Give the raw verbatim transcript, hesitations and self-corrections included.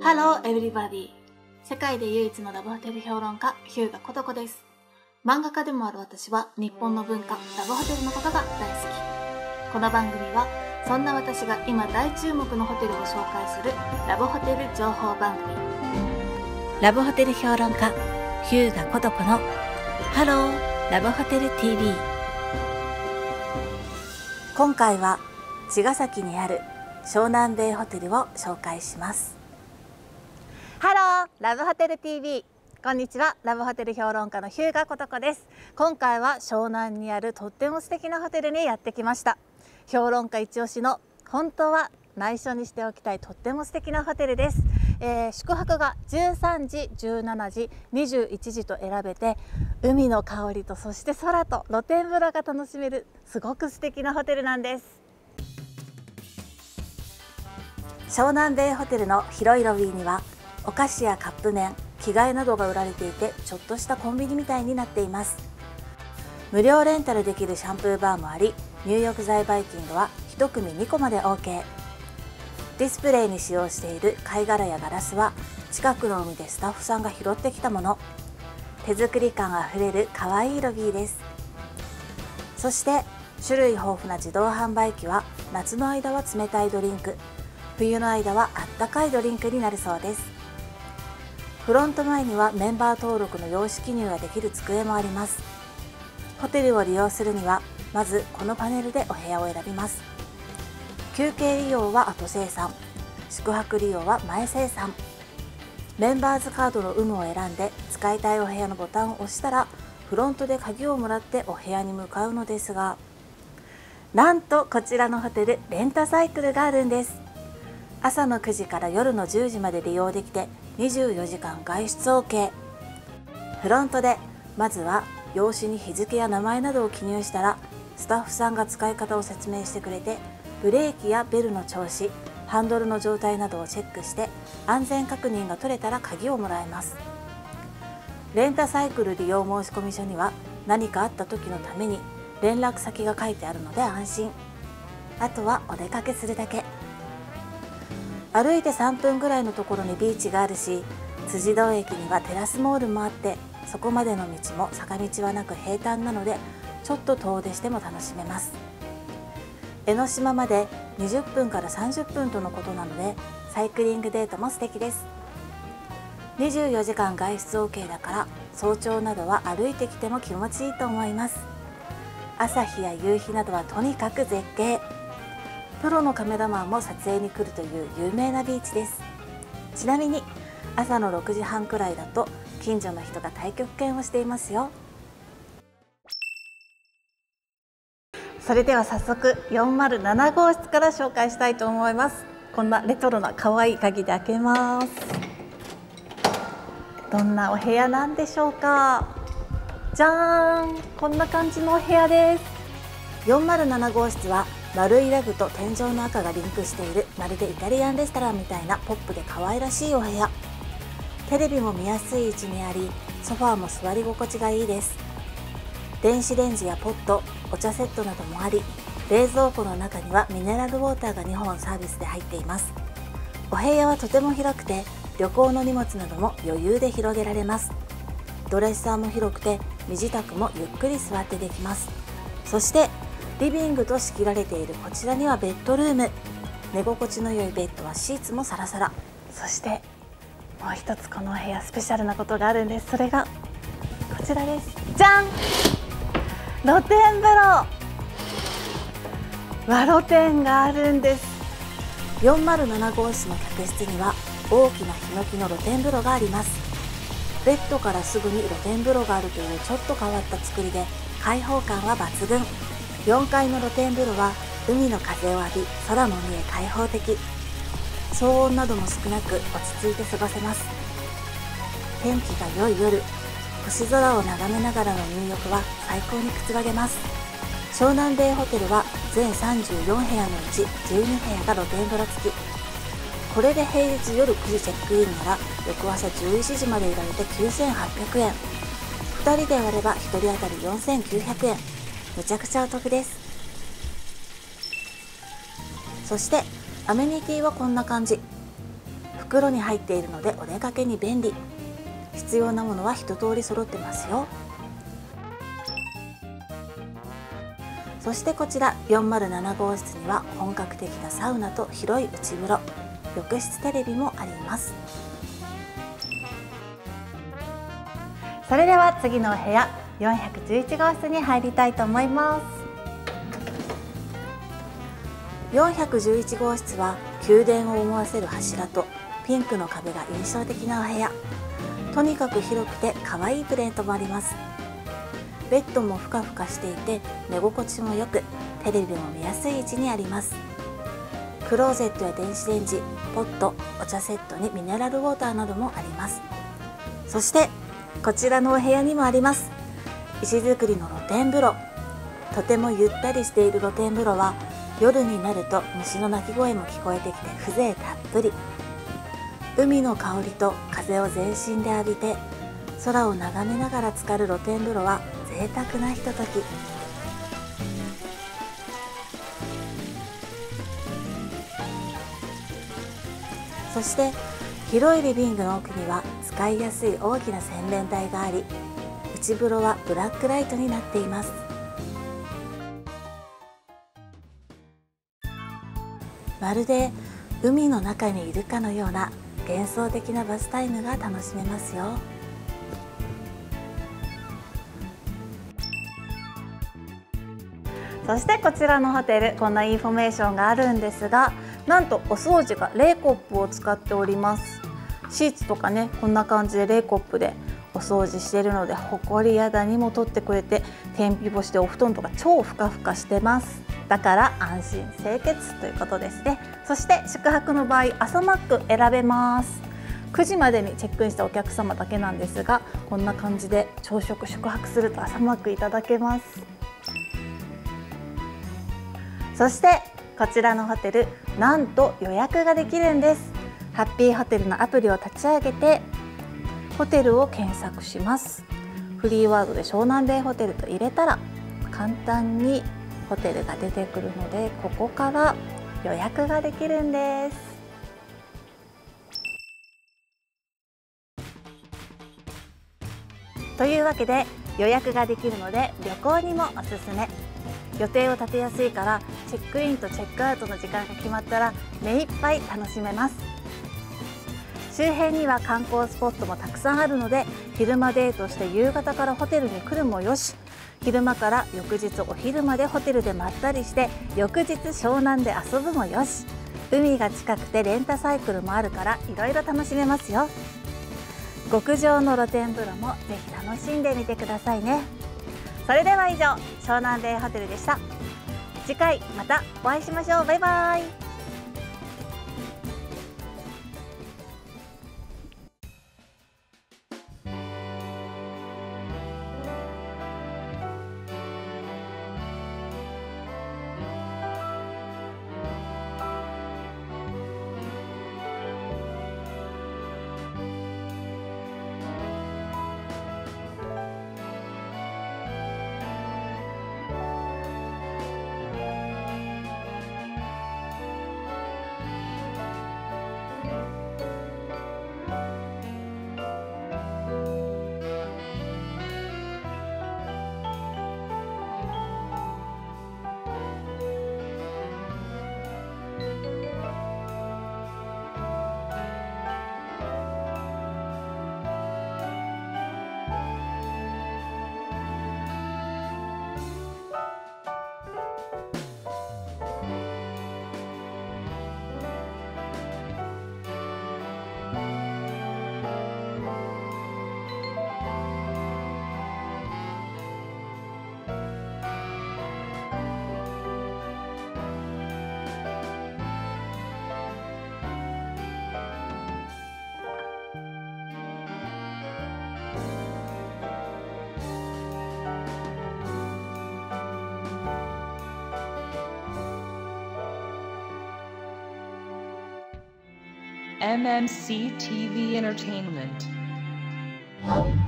Hello everybody! 世界で唯一のラブホテル評論家、日向琴子です。漫画家でもある私は日本の文化、ラブホテルのことが大好き。この番組はそんな私が今大注目のホテルを紹介するラブホテル情報番組。ラブホテル評論家、日向琴子の Hello ラブホテル ティーブイ。今回は茅ヶ崎にある湘南ベイホテルを紹介します。ハローラブホテル ティーブイ、こんにちは。ラブホテル評論家の日向琴子です。今回は湘南にあるとっても素敵なホテルにやってきました。評論家一押しの本当は内緒にしておきたいとっても素敵なホテルです。えー、宿泊がじゅうさんじ、じゅうしちじ、にじゅういちじと選べて、海の香りとそして空と露天風呂が楽しめるすごく素敵なホテルなんです。湘南ベイホテルの広いロビーにはお菓子やカップ麺、着替えなどが売られていて、ちょっとしたコンビニみたいになっています。無料レンタルできるシャンプーバーもあり、入浴剤バイキングはいち組にこまで オーケー。 ディスプレイに使用している貝殻やガラスは近くの海でスタッフさんが拾ってきたもの。手作り感あふれる可愛いロビーです。そして種類豊富な自動販売機は夏の間は冷たいドリンク、冬の間はあったかいドリンクになるそうです。フロント前にはメンバー登録の用紙記入ができる机もあります。ホテルを利用するにはまずこのパネルでお部屋を選びます。休憩利用は後精算、宿泊利用は前精算。メンバーズカードの有無を選んで使いたいお部屋のボタンを押したらフロントで鍵をもらってお部屋に向かうのですが、なんとこちらのホテルレンタサイクルがあるんです。朝のくじから夜のじゅうじまで利用できてにじゅうよじかん外出 オーケー。 フロントでまずは用紙に日付や名前などを記入したら、スタッフさんが使い方を説明してくれて、ブレーキやベルの調子、ハンドルの状態などをチェックして安全確認が取れたら鍵をもらえます。レンタサイクル利用申込書には何かあった時のために連絡先が書いてあるので安心。あとはお出かけするだけ。歩いてさんぷんぐらいのところにビーチがあるし、辻堂駅にはテラスモールもあって、そこまでの道も坂道はなく平坦なのでちょっと遠出しても楽しめます。江ノ島までにじゅっぷんからさんじゅっぷんとのことなのでサイクリングデートも素敵です。にじゅうよじかん外出 オーケー だから早朝などは歩いてきても気持ちいいと思います。朝日や夕日などはとにかく絶景。プロのカメラマンも撮影に来るという有名なビーチです。ちなみに朝のろくじはんくらいだと近所の人が太極拳をしていますよ。それでは早速よんまるなな号室から紹介したいと思います。こんなレトロな可愛い鍵で開けます。どんなお部屋なんでしょうか。じゃーん、こんな感じのお部屋です。よんまるなな号室は丸いラグと天井の赤がリンクしている、まるでイタリアンレストランみたいなポップで可愛らしいお部屋。テレビも見やすい位置にあり、ソファーも座り心地がいいです。電子レンジやポット、お茶セットなどもあり、冷蔵庫の中にはミネラルウォーターがにほんサービスで入っています。お部屋はとても広くて、旅行の荷物なども余裕で広げられます。ドレッサーも広くて身支度もゆっくり座ってできます。そしてリビングと仕切られているこちらにはベッドルーム。寝心地の良いベッドはシーツもサラサラ。そしてもう一つこのお部屋スペシャルなことがあるんです。それがこちらです。じゃん、露天風呂。和露天があるんです。よんまるなな号室の客室には大きなヒノキの露天風呂があります。ベッドからすぐに露天風呂があるというちょっと変わった作りで開放感は抜群。よんかいの露天風呂は海の風を浴び、空も見え開放的。騒音なども少なく落ち着いて過ごせます。天気が良い夜、星空を眺めながらの入浴は最高にくつろげます。湘南ベイホテルは全さんじゅうよんへやのうちじゅうにへやが露天風呂付き。これで平日夜くじチェックインなら翌朝じゅういちじまでいられてきゅうせんはっぴゃくえん。ふたりで割ればひとり当たりよんせんきゅうひゃくえん。めちゃくちゃお得です。そしてアメニティはこんな感じ。 袋に入っているのでお出かけに便利。必要なものは一通り揃ってますよ。そしてこちらよんまるなな号室には本格的なサウナと広い内風呂、浴室テレビもあります。それでは次のお部屋よんひゃくじゅういち号室に入りたいと思います。よんひゃくじゅういち号室は宮殿を思わせる柱とピンクの壁が印象的なお部屋。とにかく広くて可愛いプレートもあります。ベッドもふかふかしていて寝心地もよく、テレビも見やすい位置にあります。クローゼットや電子レンジ、ポット、お茶セットにミネラルウォーターなどもあります。そしてこちらのお部屋にもあります。石造りの露天風呂。とてもゆったりしている露天風呂は夜になると虫の鳴き声も聞こえてきて風情たっぷり。海の香りと風を全身で浴びて空を眺めながら浸かる露天風呂は贅沢なひととき。そして広いリビングの奥には使いやすい大きな洗面台があり、内風呂はブラックライトになっています。まるで海の中にいるかのような幻想的なバスタイムが楽しめますよ。そしてこちらのホテル、こんなインフォメーションがあるんですが、なんとお掃除がレイコップを使っております。シーツとかね、こんな感じでレイコップでお掃除しているので、ほこりやダニも取ってくれて、天日干しでお布団とか超ふかふかしてます。だから安心清潔ということですね。そして宿泊の場合、朝マック選べます。くじまでにチェックインしたお客様だけなんですが、こんな感じで朝食宿泊すると朝マックいただけます。そしてこちらのホテル、なんと予約ができるんです。ハッピーホテルのアプリを立ち上げてホテルを検索します。フリーワードで湘南ベイホテルと入れたら簡単にホテルが出てくるので、ここから予約ができるんです。というわけで予約ができるので旅行にもおすすめ。予定を立てやすいから、チェックインとチェックアウトの時間が決まったら目いっぱい楽しめます。周辺には観光スポットもたくさんあるので、昼間デートして夕方からホテルに来るもよし、昼間から翌日お昼までホテルでまったりして翌日湘南で遊ぶもよし、海が近くてレンタサイクルもあるからいろいろ楽しめますよ。極上の露天風呂もぜひ楽しんでみてくださいね。それでは以上、湘南ベイホテルでした。次回またお会いしましょう。バイバイ。 エムエムシー ティーブイ Entertainment